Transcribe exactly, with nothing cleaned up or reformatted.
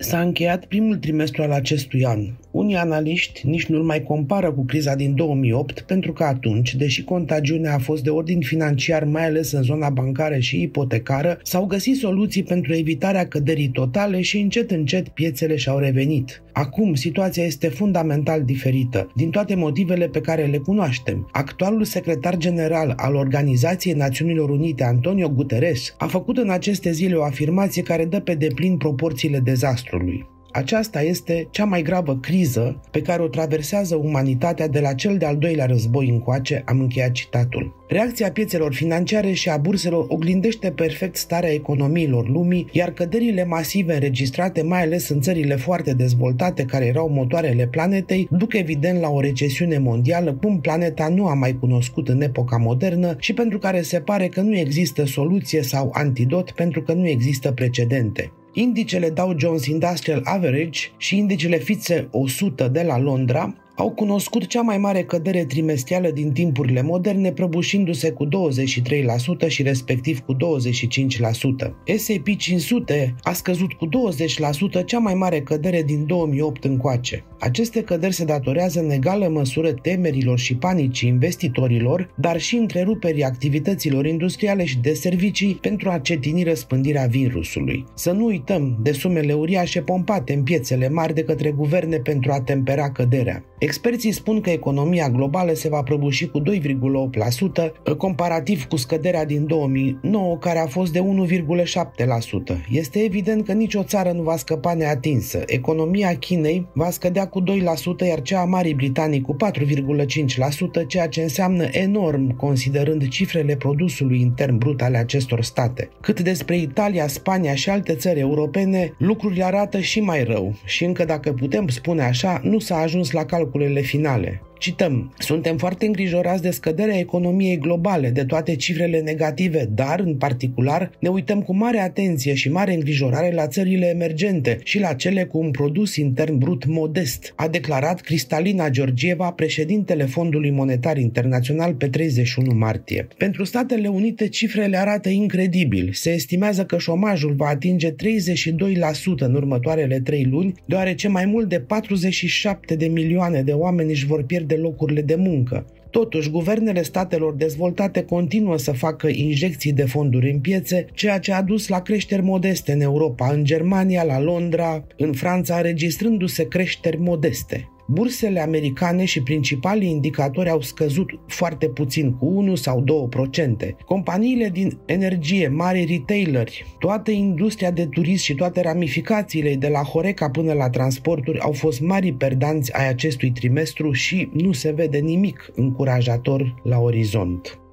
S-a încheiat primul trimestru al acestui an. Unii analiști nici nu-l mai compară cu criza din două mii opt, pentru că atunci, deși contagiunea a fost de ordin financiar, mai ales în zona bancară și ipotecară, s-au găsit soluții pentru evitarea căderii totale și încet încet piețele și-au revenit. Acum, situația este fundamental diferită, din toate motivele pe care le cunoaștem. Actualul secretar general al Organizației Națiunilor Unite, Antonio Guterres, a făcut în aceste zile o afirmație care dă pe deplin proporțiile dezastrului. Aceasta este cea mai gravă criză pe care o traversează umanitatea de la cel de-al doilea război încoace, am încheiat citatul. Reacția piețelor financiare și a burselor oglindește perfect starea economiilor lumii, iar căderile masive înregistrate, mai ales în țările foarte dezvoltate care erau motoarele planetei, duc evident la o recesiune mondială cum planeta nu a mai cunoscut în epoca modernă și pentru care se pare că nu există soluție sau antidot pentru că nu există precedente. Indicele Dow Jones Industrial Average și indicele F T S E o sută de la Londra au cunoscut cea mai mare cădere trimestrială din timpurile moderne, prăbușindu-se cu douăzeci și trei la sută și respectiv cu douăzeci și cinci la sută. S and P cinci sute a scăzut cu douăzeci la sută, cea mai mare cădere din două mii opt încoace. Aceste căderi se datorează în egală măsură temerilor și panicii investitorilor, dar și întreruperii activităților industriale și de servicii pentru a cetini răspândirea virusului. Să nu uităm de sumele uriașe pompate în piețele mari de către guverne pentru a tempera căderea. Experții spun că economia globală se va prăbuși cu doi virgulă opt la sută, comparativ cu scăderea din două mii nouă, care a fost de unu virgulă șapte la sută. Este evident că nicio țară nu va scăpa neatinsă. Economia Chinei va scădea cu doi la sută, iar cea a Marii Britanii cu patru virgulă cinci la sută, ceea ce înseamnă enorm considerând cifrele produsului intern brut ale acestor state. Cât despre Italia, Spania și alte țări europene, lucrurile arată și mai rău și încă, dacă putem spune așa, nu s-a ajuns la calculele finale. Cităm: suntem foarte îngrijorați de scăderea economiei globale, de toate cifrele negative, dar, în particular, ne uităm cu mare atenție și mare îngrijorare la țările emergente și la cele cu un produs intern brut modest, a declarat Cristalina Georgieva, președintele Fondului Monetar Internațional, pe treizeci și unu martie. Pentru Statele Unite, cifrele arată incredibil. Se estimează că șomajul va atinge treizeci și doi la sută în următoarele trei luni, deoarece mai mult de patruzeci și șapte de milioane de oameni își vor pierde de locurile de muncă. Totuși, guvernele statelor dezvoltate continuă să facă injecții de fonduri în piețe, ceea ce a dus la creșteri modeste în Europa, în Germania, la Londra, în Franța, înregistrându-se creșteri modeste. Bursele americane și principalii indicatori au scăzut foarte puțin, cu unu sau doi la sută. Companiile din energie, mari retaileri, toată industria de turism și toate ramificațiile de la Horeca până la transporturi au fost mari perdanți ai acestui trimestru și nu se vede nimic încurajator la orizont.